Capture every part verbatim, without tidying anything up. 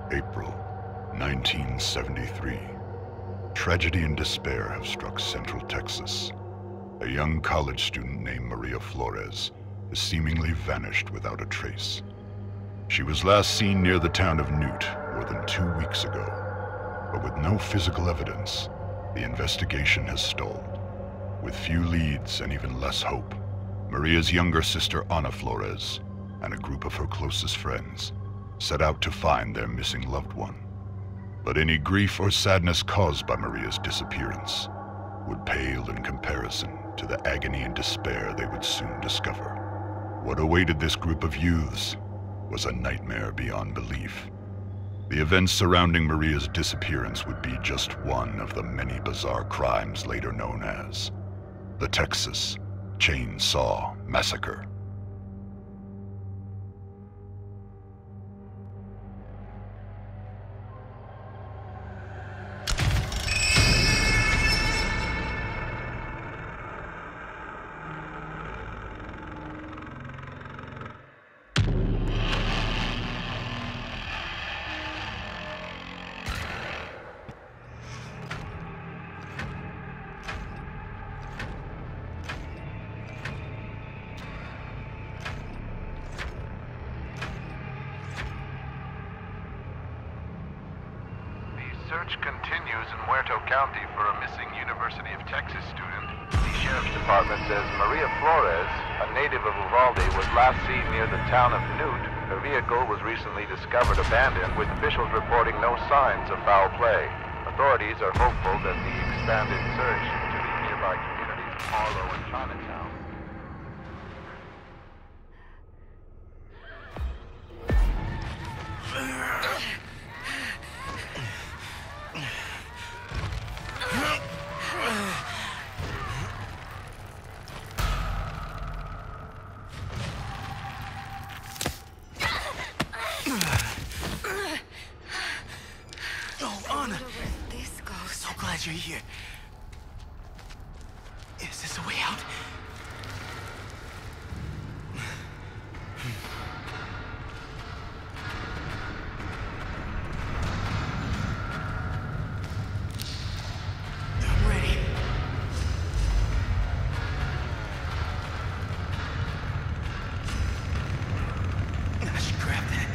April nineteen seventy-three. Tragedy and despair have struck Central Texas. A young college student named Maria Flores has seemingly vanished without a trace. She was last seen near the town of Newt more than two weeks ago, but with no physical evidence, the investigation has stalled. With few leads and even less hope, Maria's younger sister Ana Flores and a group of her closest friends set out to find their missing loved one. But any grief or sadness caused by Maria's disappearance would pale in comparison to the agony and despair they would soon discover. What awaited this group of youths was a nightmare beyond belief. The events surrounding Maria's disappearance would be just one of the many bizarre crimes later known as the Texas Chain Saw Massacre. Search continues in Muerto County for a missing University of Texas student. The Sheriff's Department says Maria Flores, a native of Uvalde, was last seen near the town of Newt. Her vehicle was recently discovered abandoned, with officials reporting no signs of foul play. Authorities are hopeful that the expanded search into the nearby communities of Harlow and Chinatown. You're here. Is this a way out? I'm ready. I should grab that.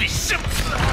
be simple.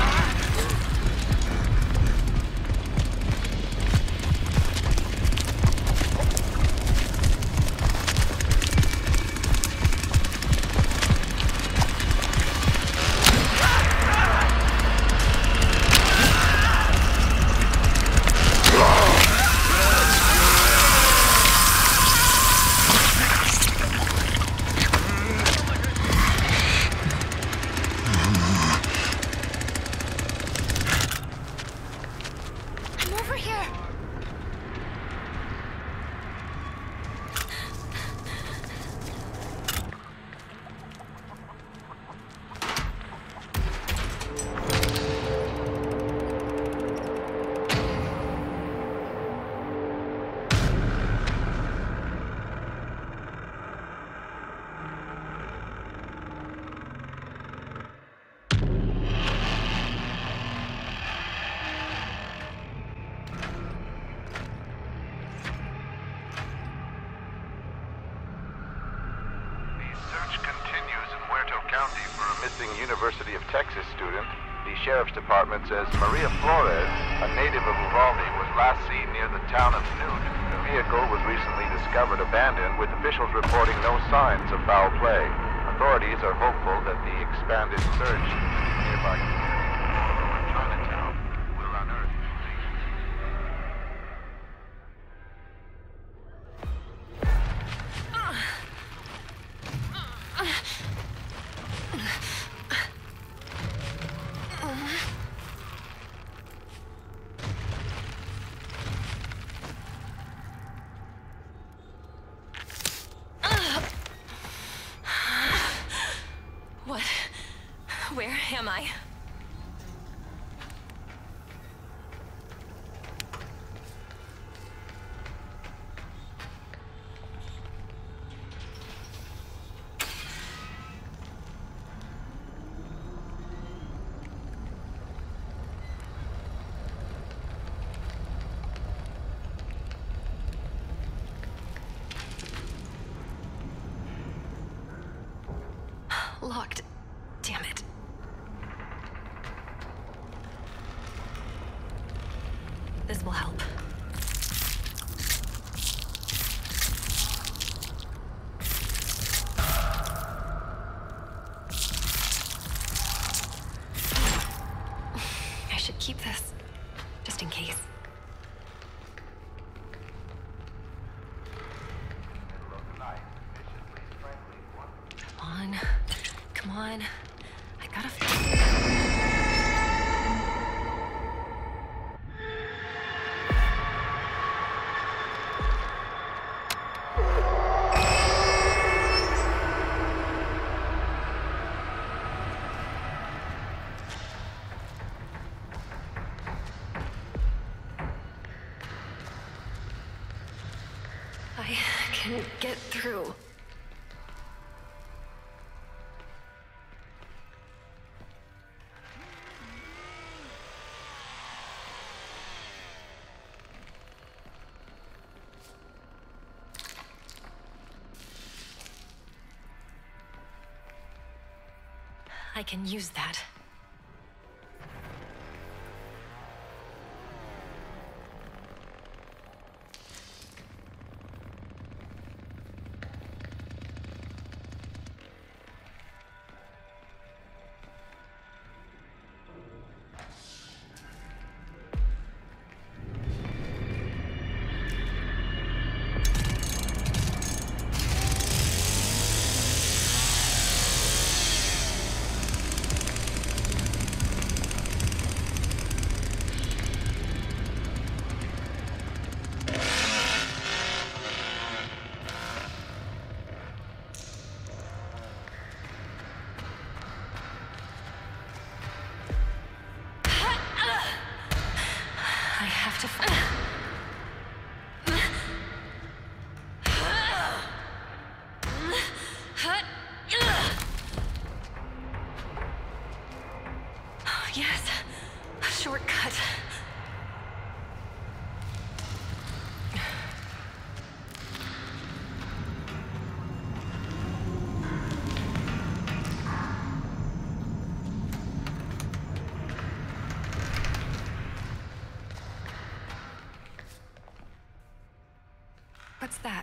University of Texas student. The Sheriff's Department says Maria Flores, a native of Uvalde, was last seen near the town of Newt. The vehicle was recently discovered abandoned, with officials reporting no signs of foul play. Authorities are hopeful that the expanded search in the nearby community of Chinatown will unearth What? Where am I? Locked. Damn it. This will help. I should keep this, just in case. Come on. Come on. I gotta find it. I can get through. I can use that. To find. Yes, a shortcut. What's that?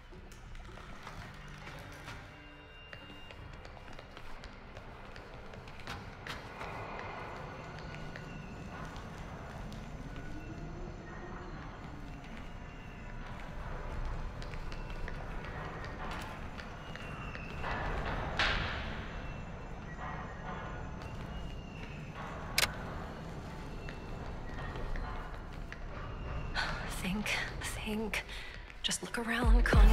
Think, think. Just look around, Connie.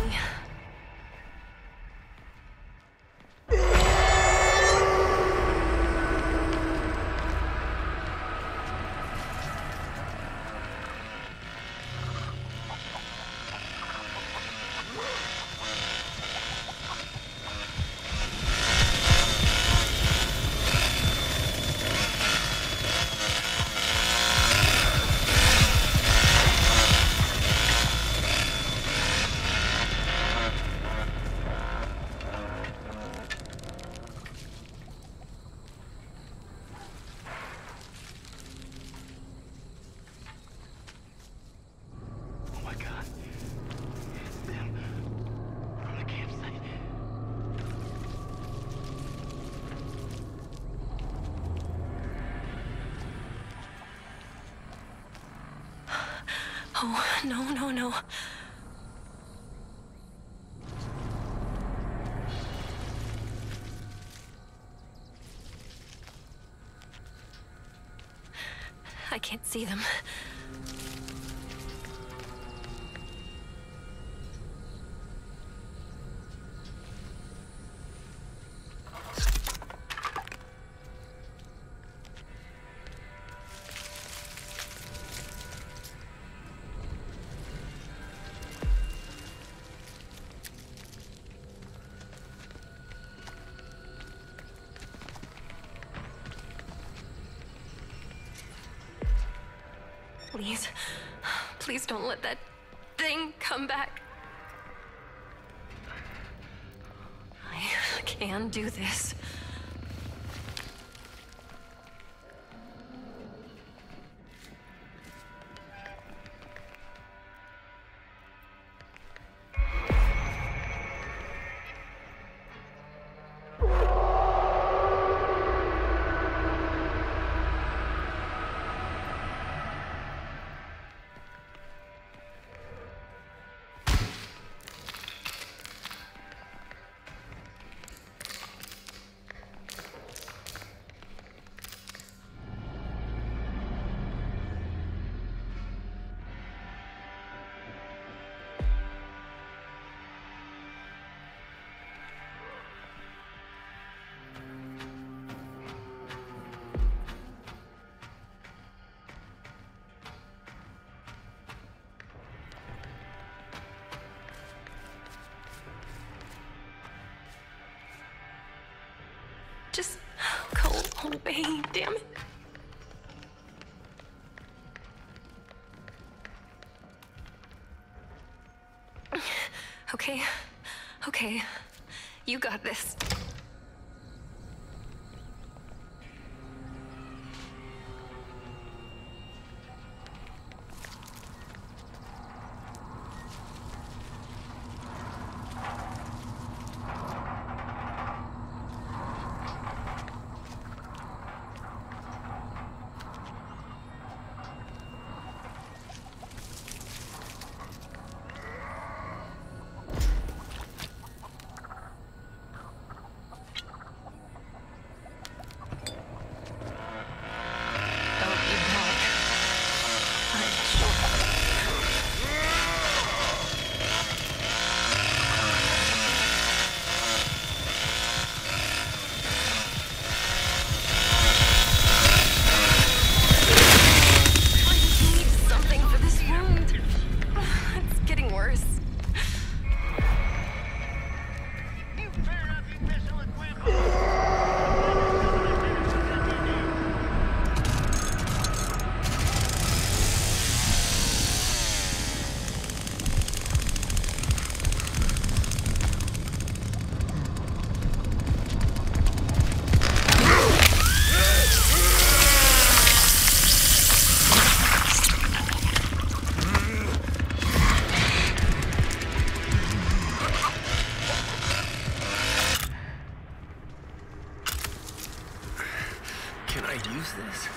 Oh, no, no, no. I can't see them. Please, please don't let that thing come back. I can do this. Just go away, damn it. Okay, okay, you got this. Can I use this?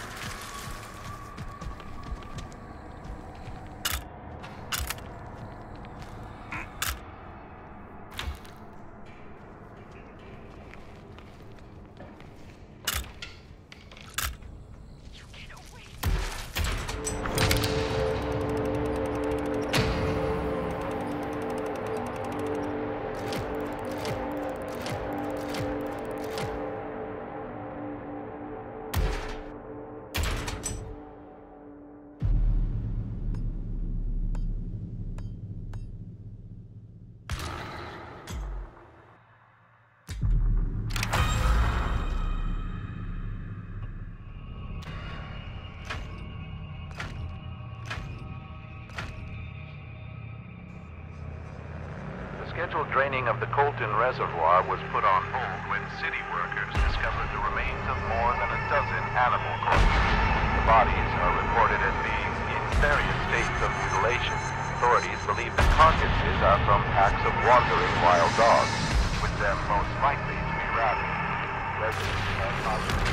Scheduled draining of the Colton Reservoir was put on hold when city workers discovered the remains of more than a dozen animal corpses. The bodies are reported as being in various states of mutilation. Authorities believe the carcasses are from packs of wandering wild dogs, with them most likely to be rabid. Residents are positive.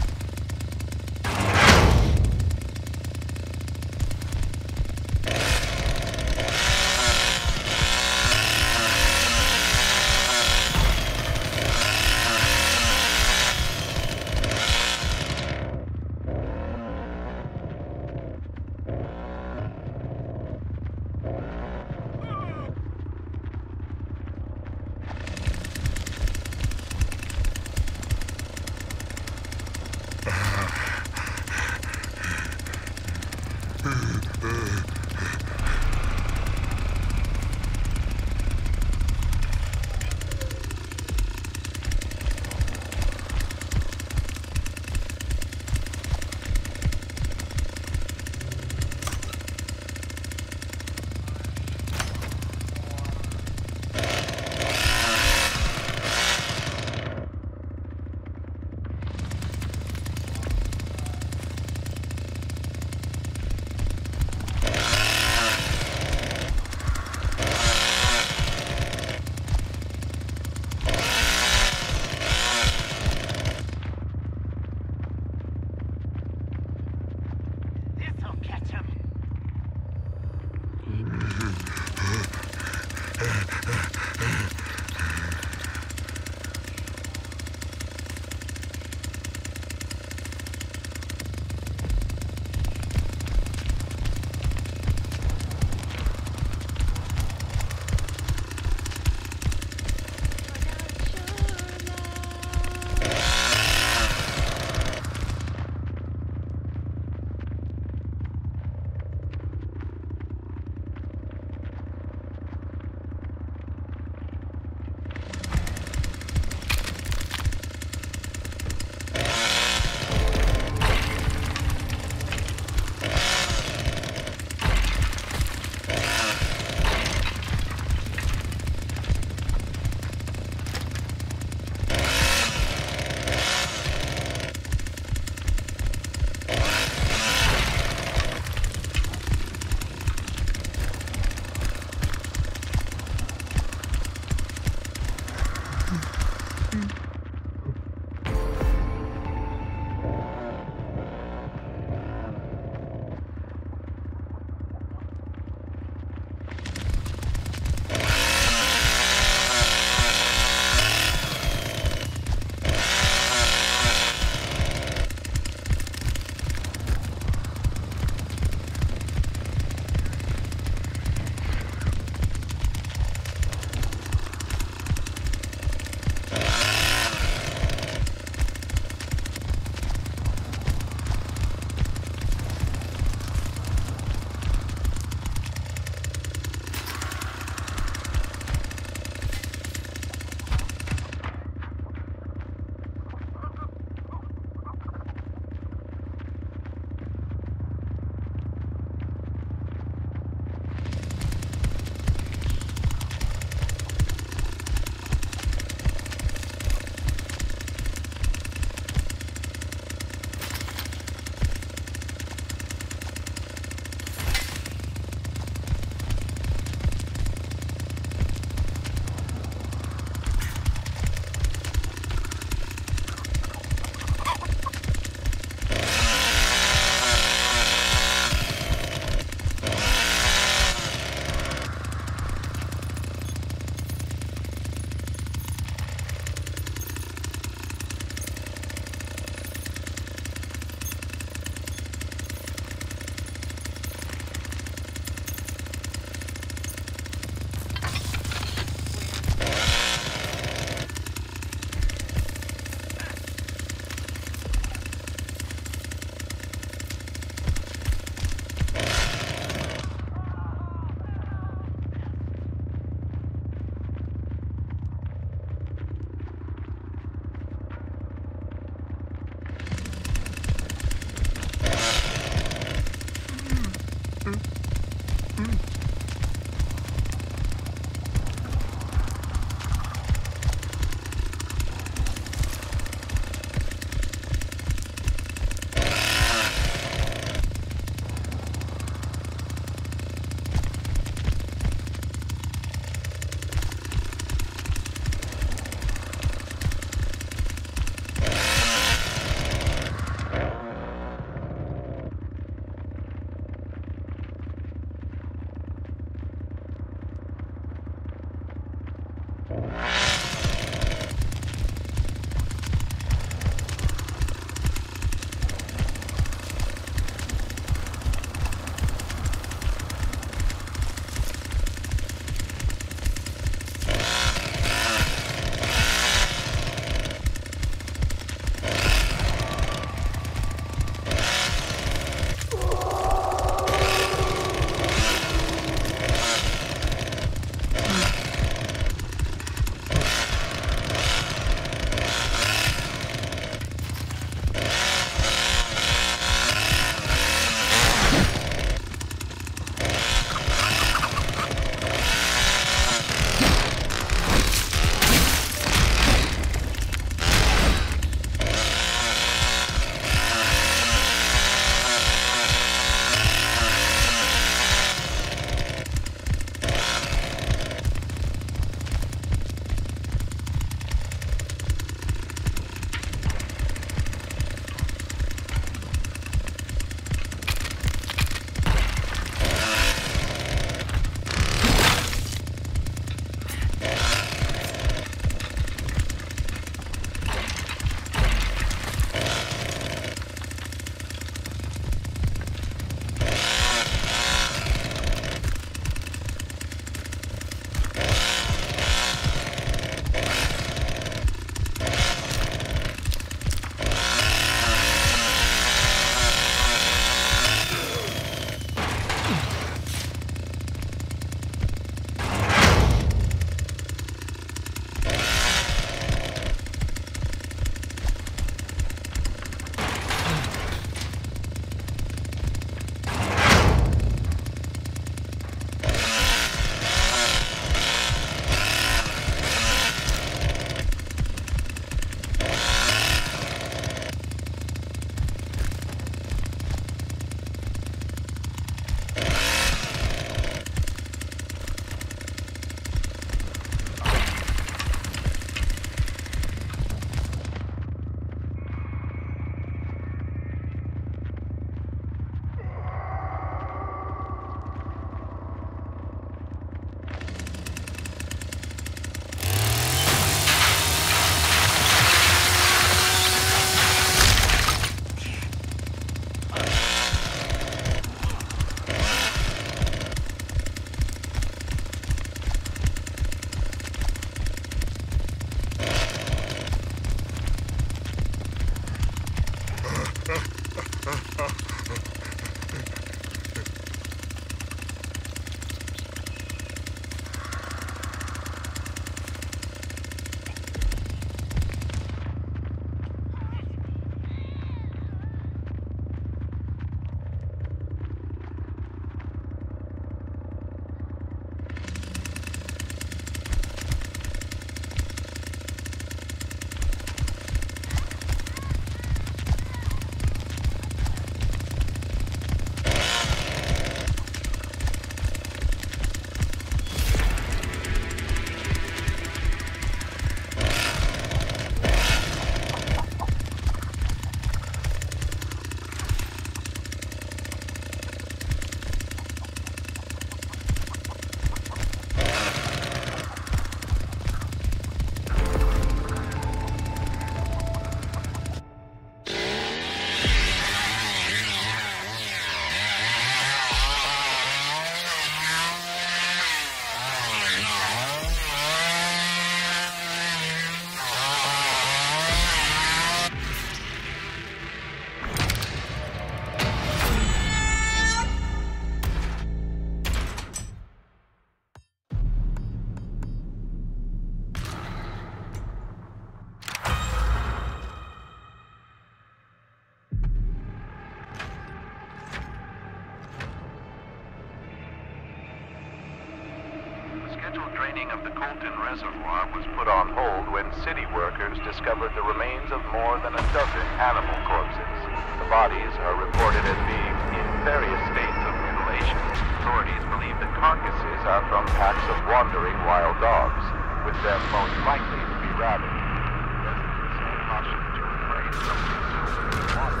mining of the Colton Reservoir was put on hold when city workers discovered the remains of more than a dozen animal corpses. The bodies are reported as being in various states of mutilation. Authorities believe the carcasses are from packs of wandering wild dogs, with them most likely to be rabid. Residents are cautioned to refrain from consuming water.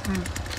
Hmm.